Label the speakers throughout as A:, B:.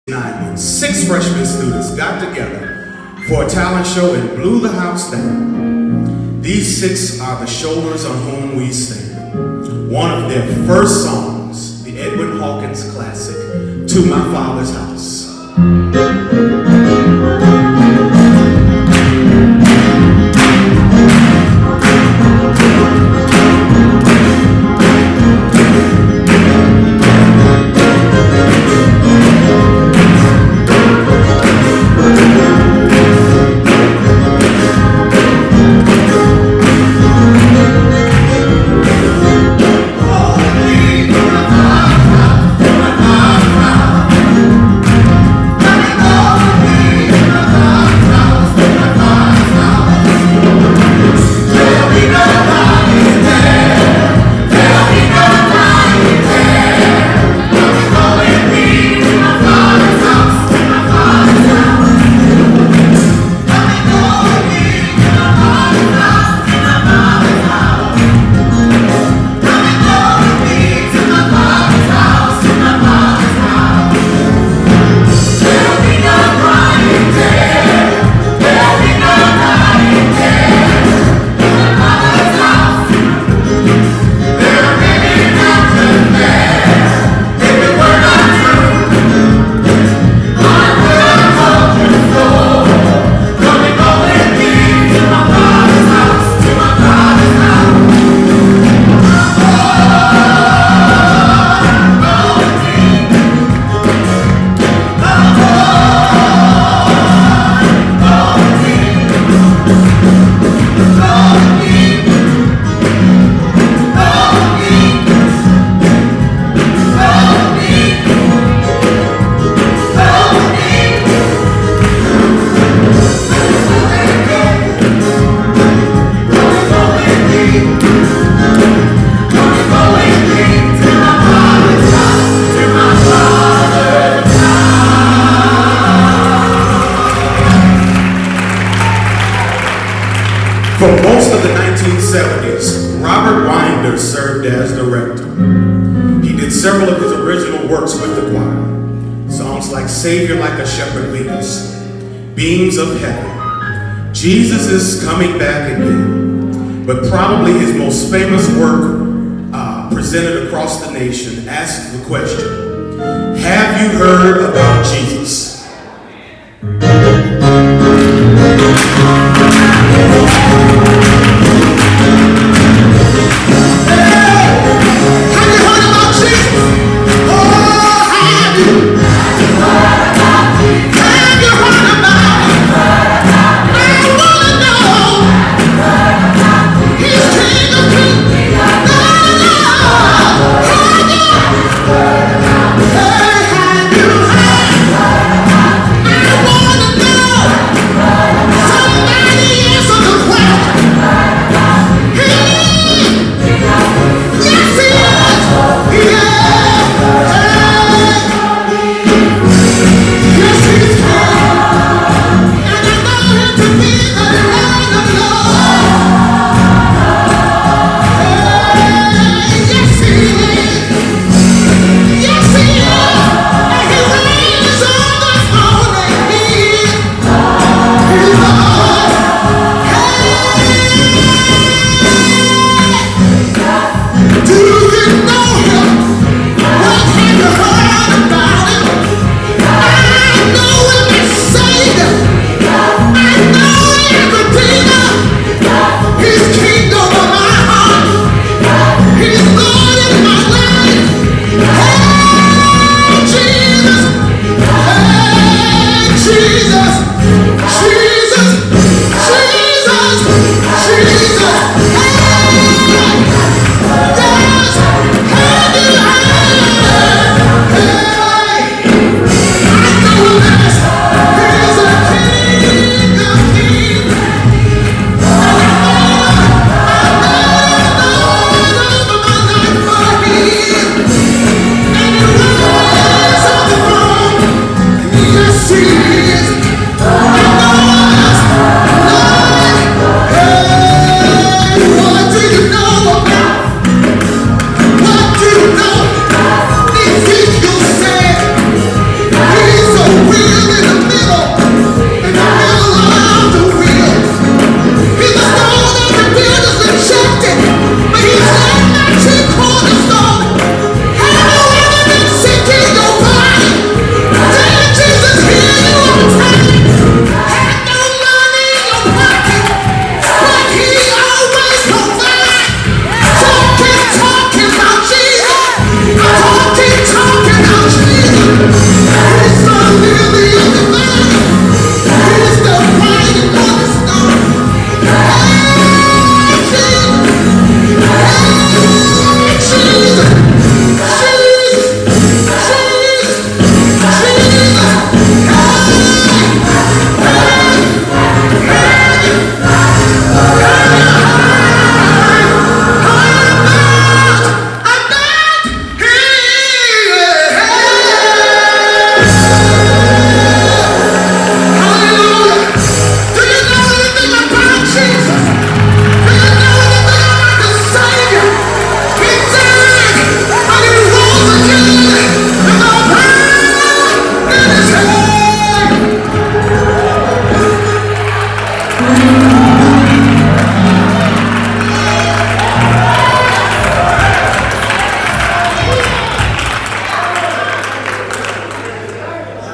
A: When 6 freshman students got together for a talent show and blew the house down. These 6 are the shoulders on whom we stand. One of their first songs, the Edwin Hawkins classic, To My Father's House. For most of the 1970s, Robert Winder served as director. He did several of his original works with the choir. Songs like Savior Like a Shepherd Lead Us, Beams of Heaven, Jesus is Coming Back Again. But probably his most famous work presented across the nation asks the question, have you heard about Jesus?
B: Have you heard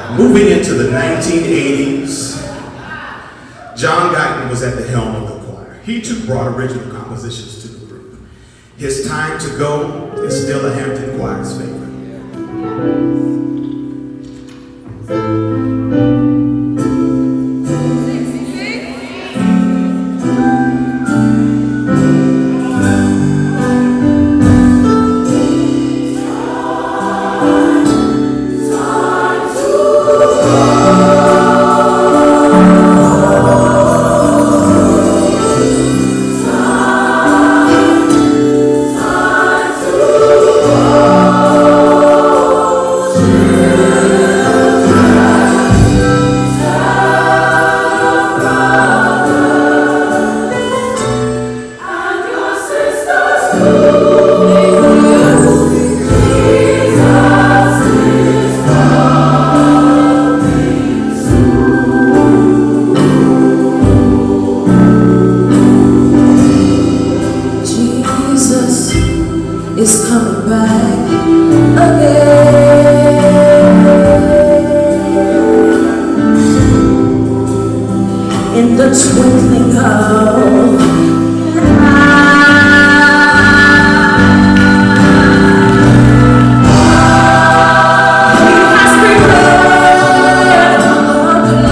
A: Moving into the 1980s, John Guyton was at the helm of the choir. He too brought original compositions to the group. His Time to Go is still a Hampton choir's favorite.
B: Is coming back again. In the twinkling of an eye. He has prepared a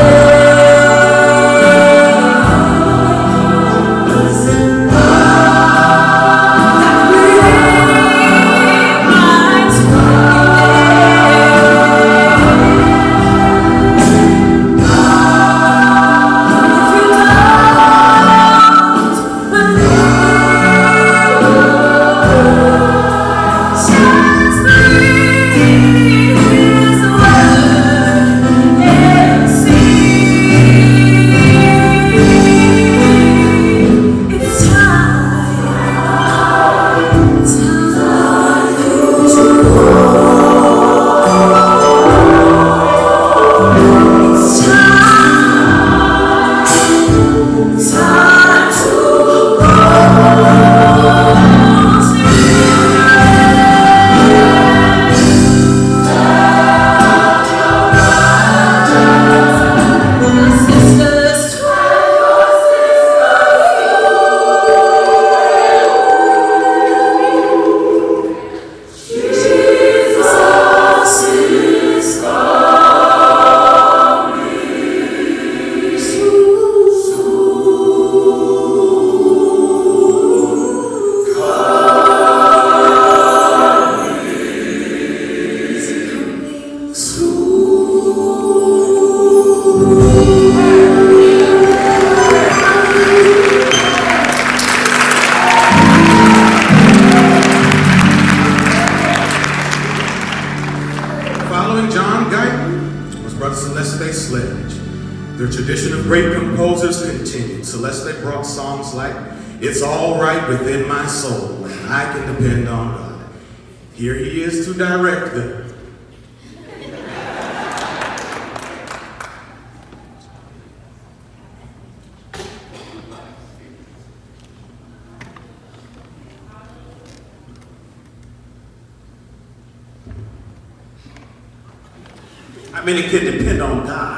A: The tradition of great composers continued. Celeste brought songs like It's All Right Within My Soul and I Can Depend on God. Here he is to direct them. I mean, it can depend on God.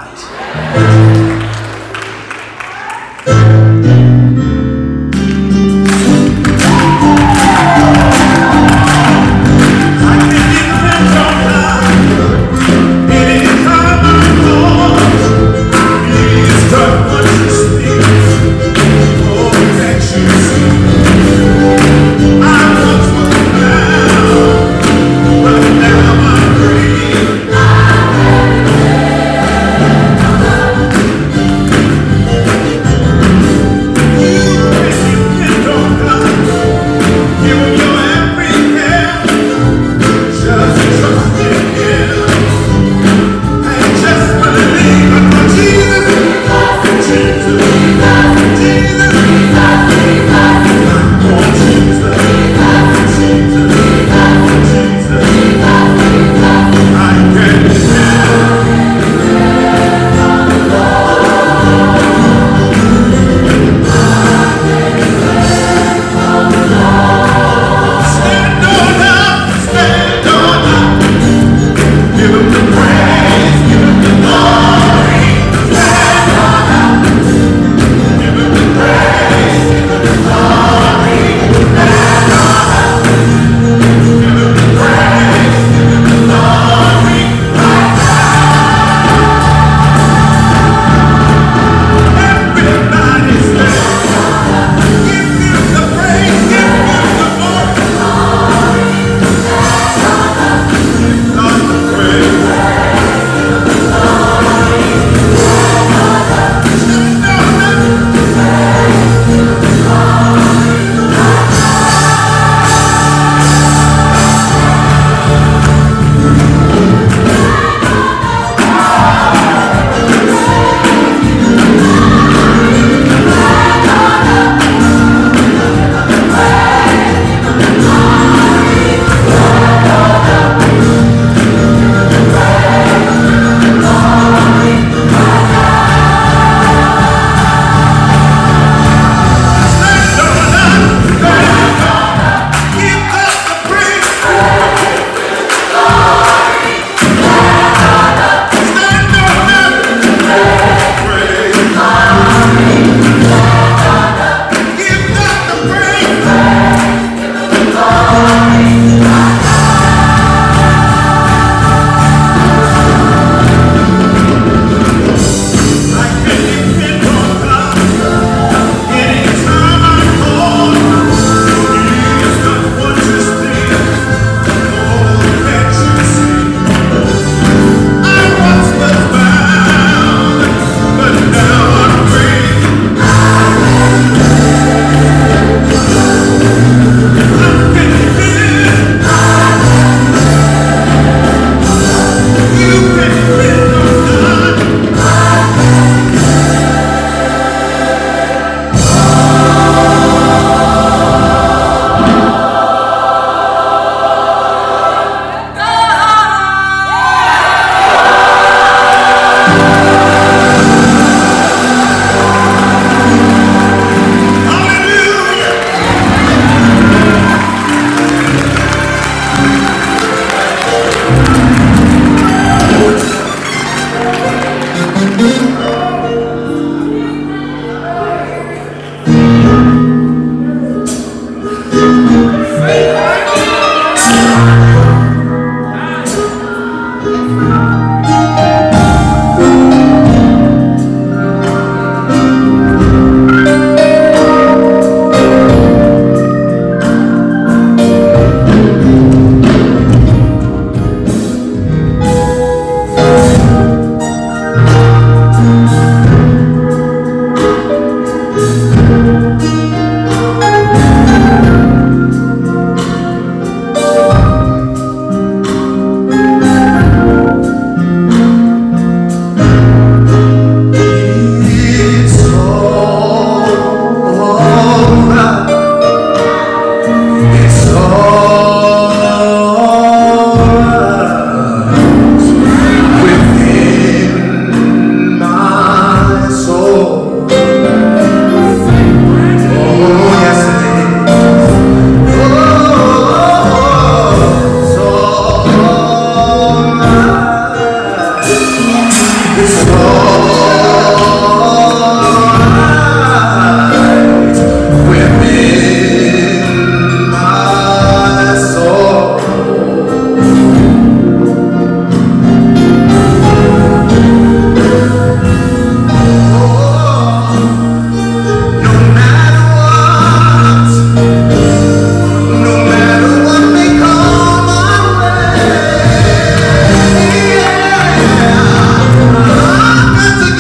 C: Together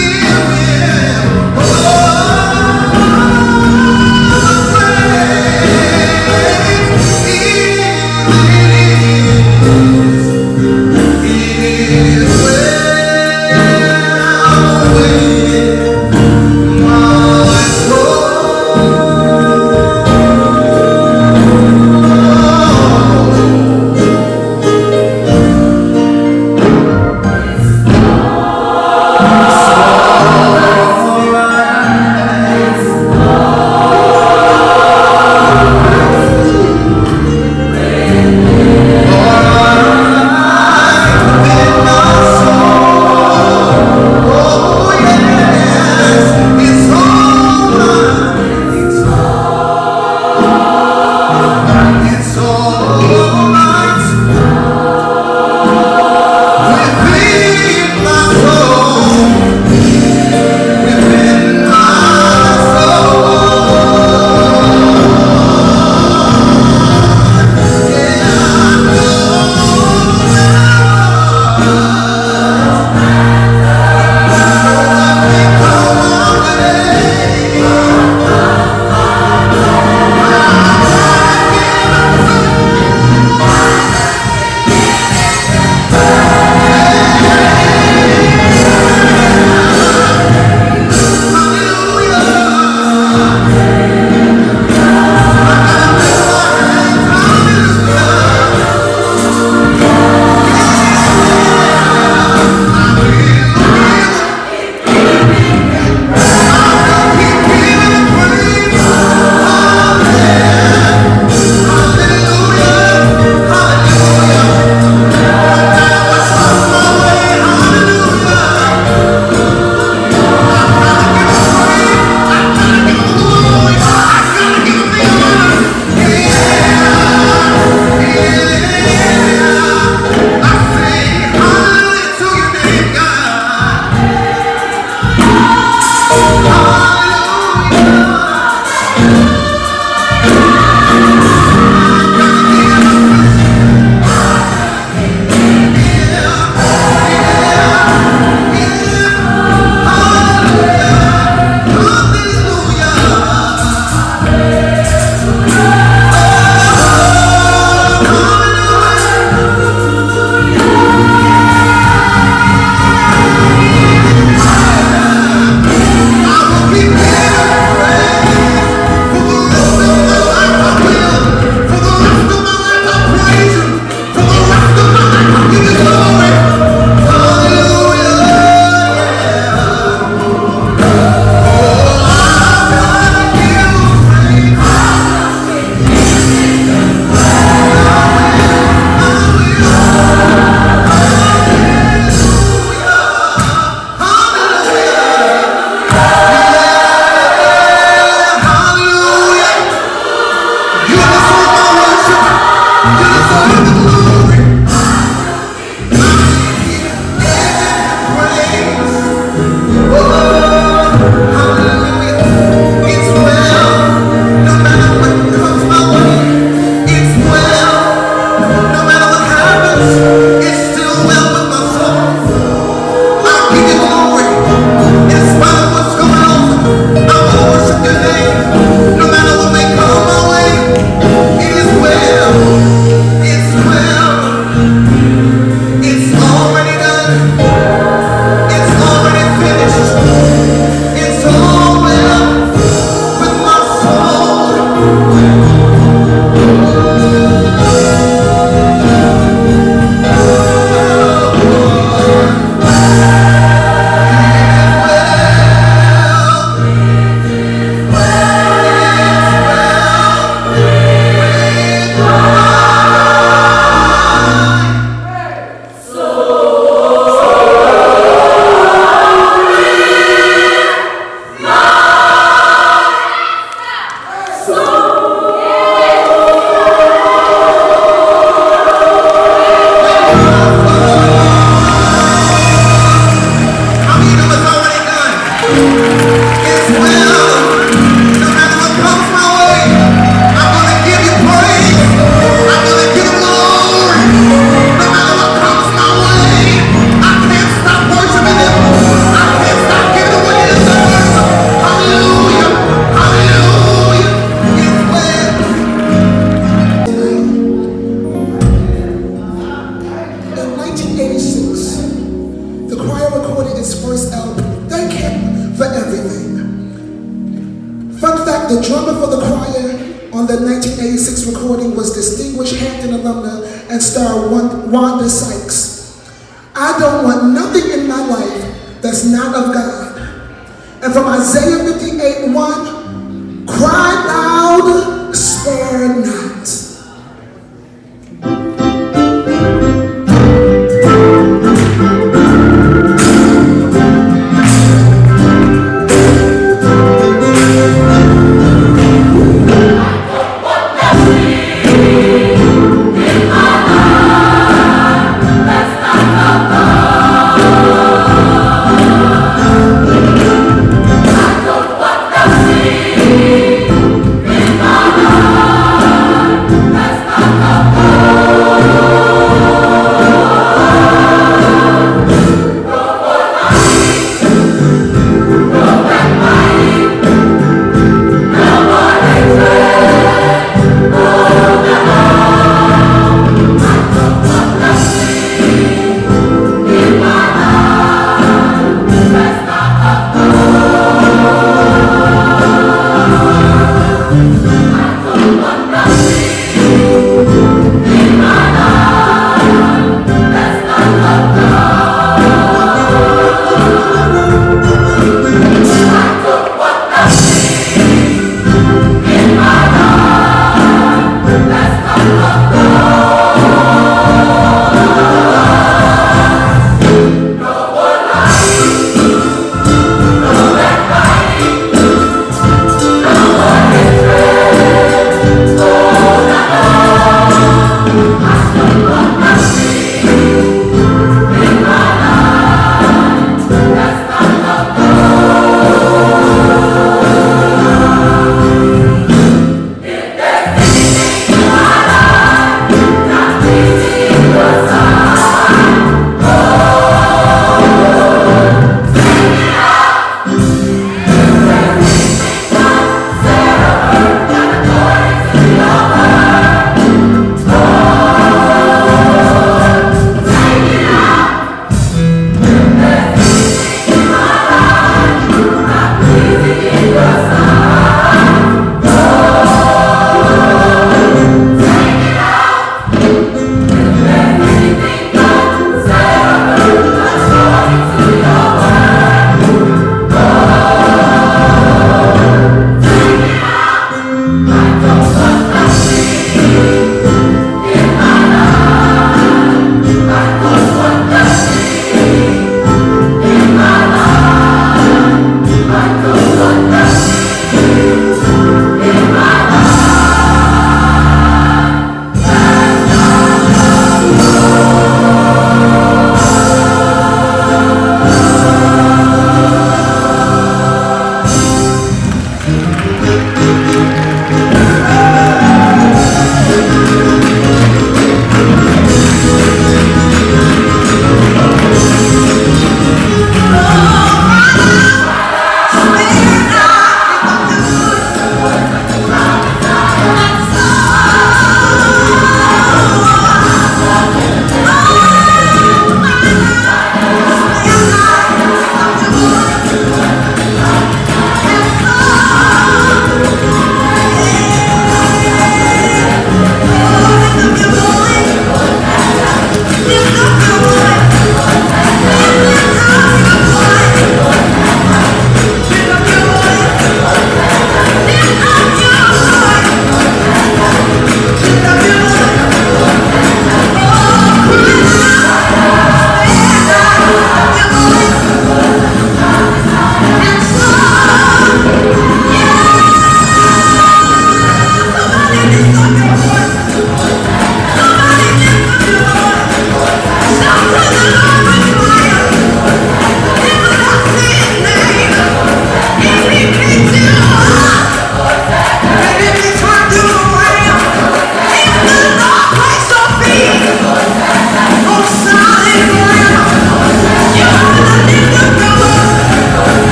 C: first album. Thank him for everything. Fun fact, the drummer for the choir on the 1986 recording was distinguished Hampton alumna and star Wanda Sykes. I don't want nothing in my life that's not of God. And from Isaiah 58:1, cry loud, spare not.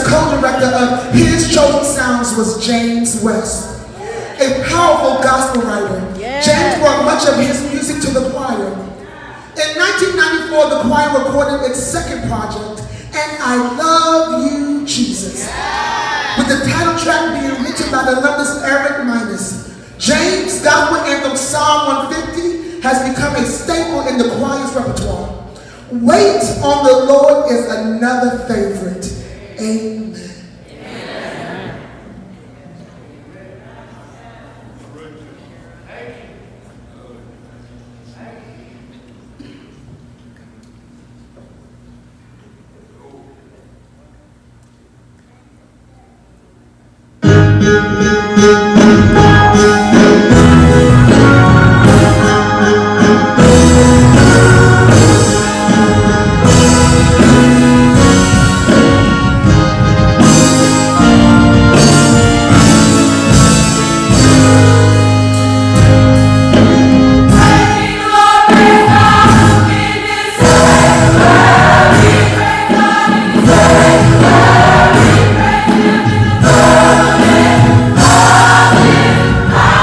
C: co-director of His Chosen Sounds was James West, a powerful gospel writer. James brought much of his music to the choir. In 1994, the choir recorded its second project, And I Love You, Jesus, with the title track being written by the alumnus Eric Minus. James' gospel anthem Psalm 150 has become a staple in the choir's repertoire. Wait on the Lord is another favorite. Amen.
B: I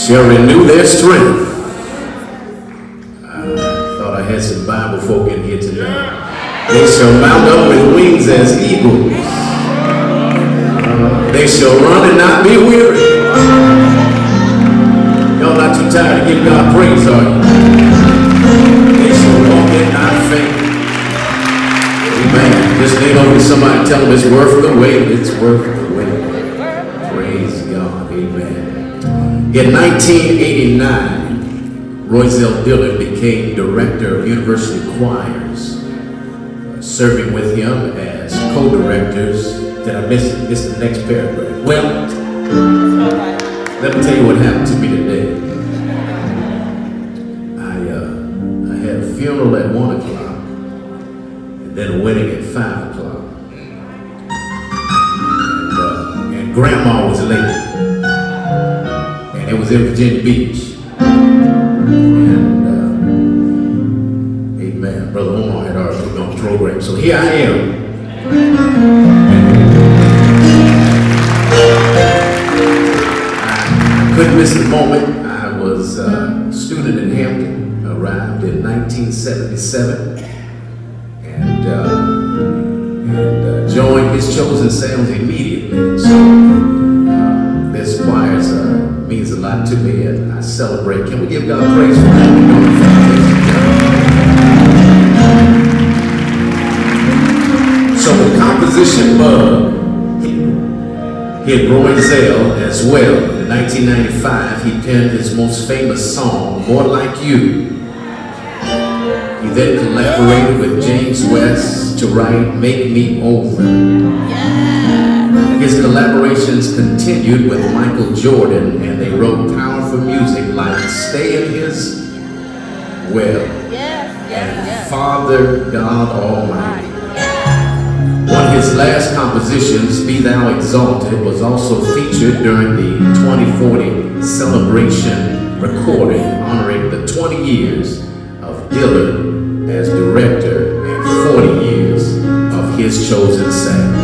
A: shall renew their strength. I thought I had some Bible folk in here tonight. They shall mount up with wings as eagles. They shall run and not be weary. Y'all not too tired to give God praise, are you? They shall walk and not faint. Amen. Just lean over to somebody and tell them it's worth the wait. It's worth the wait. Praise God. Amen. In 1989, Royzell Dillon became director of University Choirs, serving with him as co-directors. Did I miss it? This is the next paragraph. Well, let me tell you what happened to me today. I had a funeral at 1 o'clock, and then a wedding at 5 o'clock. And Grandma was late. It was in Virginia Beach. And, amen. Brother Omar had already put on the program. So here I am. I couldn't miss the moment. I was a student in Hampton, arrived in 1977, and joined His Chosen Sounds immediately. So this choir means a lot to me, and I celebrate. Can we give God praise for that? So the composition bug hit Royzell as well. In 1995, he penned his most famous song, More Like You. He then collaborated with James West to write Make Me Over. His collaborations continued with Michael Jordan, and they wrote powerful music like Stay in His Well and Father God Almighty. One of his last compositions, Be Thou Exalted, was also featured during the 2040 celebration recording honoring the 20 years of Dillon as director and 40 years of His Chosen Sounds.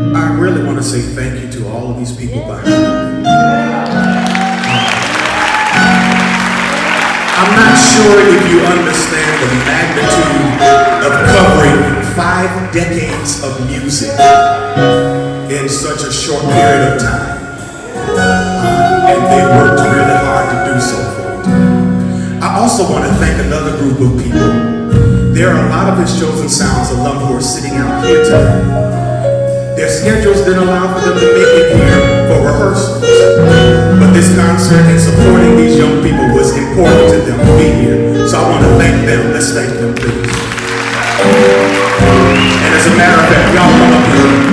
A: I really want to say thank you to all of these people behind me. I'm not sure if you understand the magnitude of covering 5 decades of music in such a short period of time. And they worked really hard to do so for it. I also want to thank another group of people. There are a lot of his Chosen Sounds alum who are sitting out here today. Their schedules didn't allow for them to make it here for rehearsals. But this concert and supporting these young people was important to them to be here. So I want to thank them. Let's thank them, please. And as a matter of fact, y'all come up here.